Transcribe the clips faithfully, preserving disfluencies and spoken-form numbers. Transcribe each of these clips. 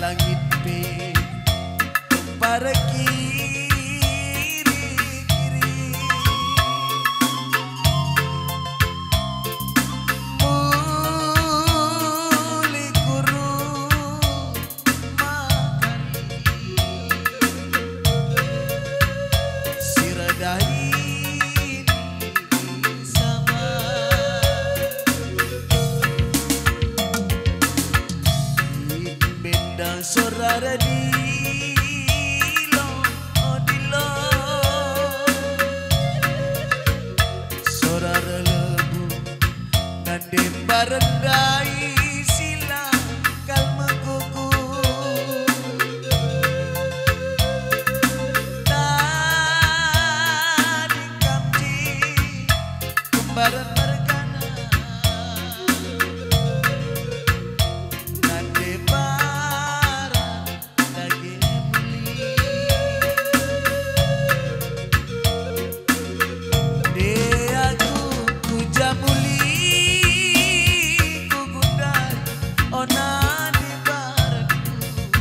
langit pe para kiri kiri muli kuru makari siradai sama benda sorara di barendai sila kalma kuku tadi kamji kembaran mergana nade bara lagi beli de aku kujamuli ona di baratku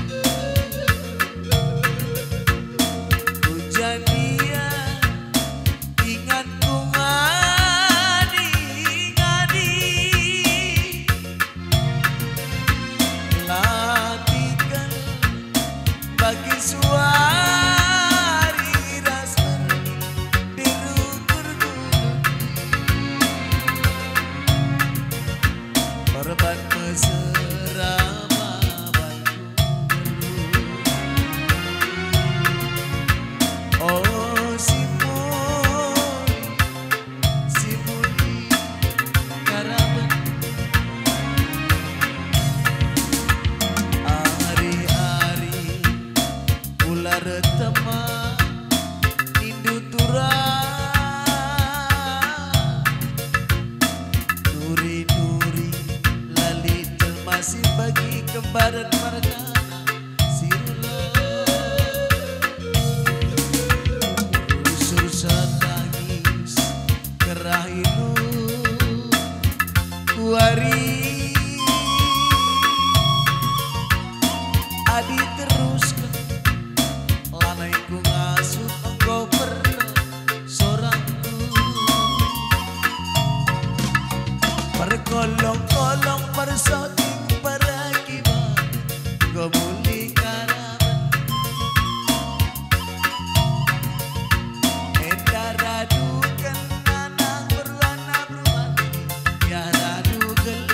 hujan dia ingatku ngadi ngadi latikan bagi suari rasa dirukur korban mesra oh simul simuli karaban ari-ari ular tema nindu turah nuri-nuri lali masih bagi kembaran margana sirulo usur setangis kerahilu kuari adi teruskan lanaiku ngasuh engkau pernah sorangku perkolong-kolong persoti perakiban gomuli karaban eta radukan anak berwarna berwarni ya radukan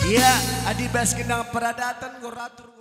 Iya, Adi Bas Kendang Peradatan Goratur.